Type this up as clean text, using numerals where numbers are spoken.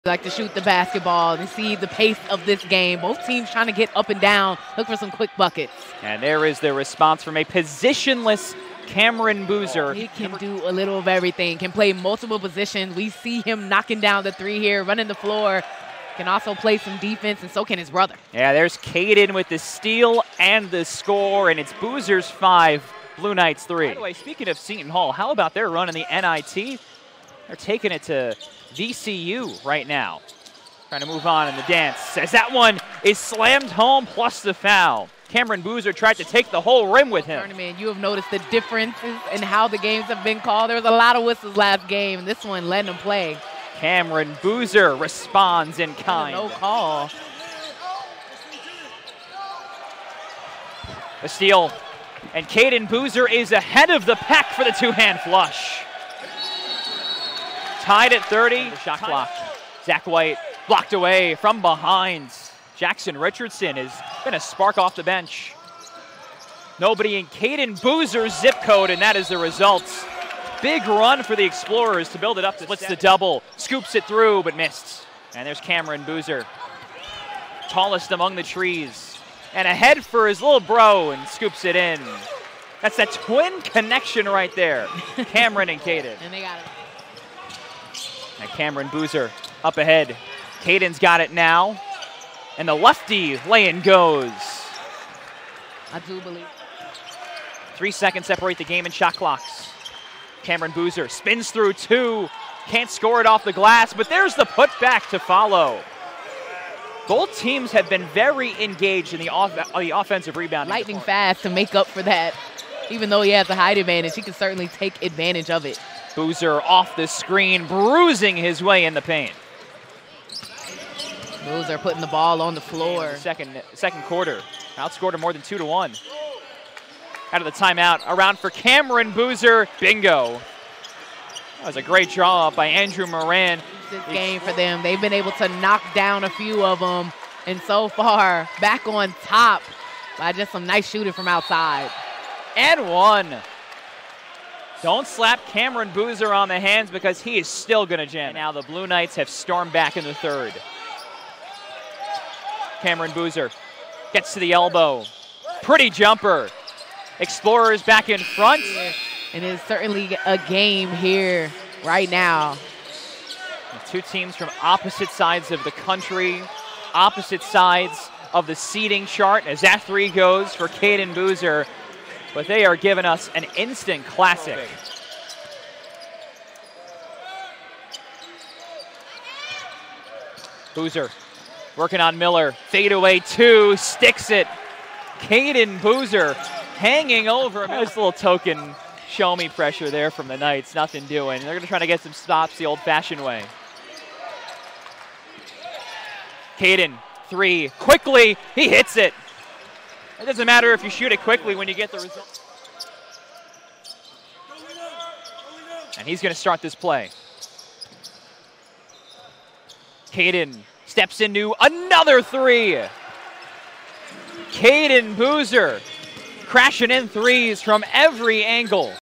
Like to shoot the basketball and see the pace of this game. Both teams trying to get up and down, look for some quick buckets. And there is the response from a positionless Cameron Boozer. He can do a little of everything, can play multiple positions. We see him knocking down the three here, running the floor. Can also play some defense, and so can his brother. Yeah, there's Cayden with the steal and the score, and it's Boozer's 5, Blue Knights 3. By the way, speaking of Seton Hall, how about their run in the NIT? They're taking it to VCU right now. Trying to move on in the dance. As that one is slammed home plus the foul. Cameron Boozer tried to take the whole rim with him. Tournament, you have noticed the differences in how the games have been called. There was a lot of whistles last game, and this one letting them play. Cameron Boozer responds in kind. No call. A steal. And Cayden Boozer is ahead of the pack for the two-hand flush. Tied at 30. The shot clock. Zach White blocked away from behind. Jackson Richardson has been a spark off the bench. Nobody in Cayden Boozer's zip code, and that is the result. Big run for the Explorers to build it up to splits the double. Scoops it through, but missed. And there's Cameron Boozer. Tallest among the trees. And ahead for his little bro, and scoops it in. That's that twin connection right there. Cameron and Cayden. And they got it. And Cameron Boozer up ahead. Cayden's got it now. And the lefty lay-in goes. I do believe. 3 seconds separate the game in shot clocks. Cameron Boozer spins through two. Can't score it off the glass, but there's the putback to follow. Both teams have been very engaged in the offensive rebounding. Lightning fast to make up for that. Even though he has a height advantage, he can certainly take advantage of it. Boozer off the screen, bruising his way in the paint. Boozer putting the ball on the floor. Second quarter, outscored him more than 2-1. Out of the timeout, around for Cameron Boozer, bingo. That was a great draw up by Andrew Moran. This game for them, they've been able to knock down a few of them, and so far, back on top by just some nice shooting from outside. And one. Don't slap Cameron Boozer on the hands because he is still going to jam. And now the Blue Knights have stormed back in the third. Cameron Boozer gets to the elbow. Pretty jumper. Explorers back in front. And it's certainly a game here right now. The two teams from opposite sides of the country, opposite sides of the seeding chart as that three goes for Cayden Boozer. But they are giving us an instant classic. Boozer working on Miller. Fadeaway two, sticks it. Cayden Boozer hanging over. Nice little token show me pressure there from the Knights. Nothing doing. They're going to try to get some stops the old-fashioned way. Cayden, three, quickly, he hits it. It doesn't matter if you shoot it quickly when you get the result. And he's going to start this play. Cayden steps into another three. Cayden Boozer crashing in threes from every angle.